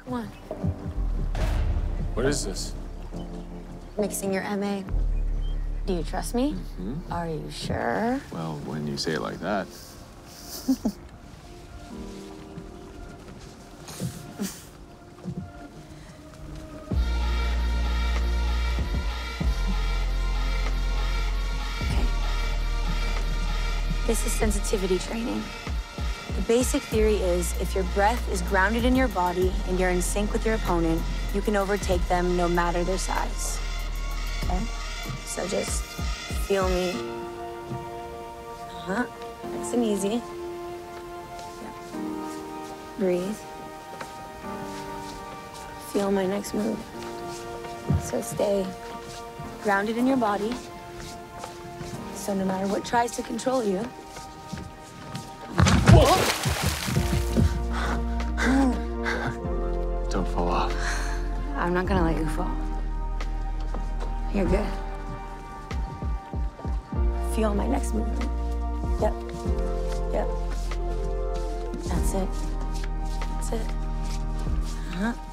Come on. What is this? Mixing your MA. Do you trust me? Mm-hmm. Are you sure? Well, when you say it like that. Okay. This is sensitivity training. The basic theory is if your breath is grounded in your body and you're in sync with your opponent, you can overtake them no matter their size. Okay? So just feel me. Nice and easy. Yeah. Breathe. Feel my next move. So stay grounded in your body. So no matter what tries to control you. Don't fall off. I'm not gonna let you fall. You're good. Feel my next movement. Yep. Yep. That's it. That's it.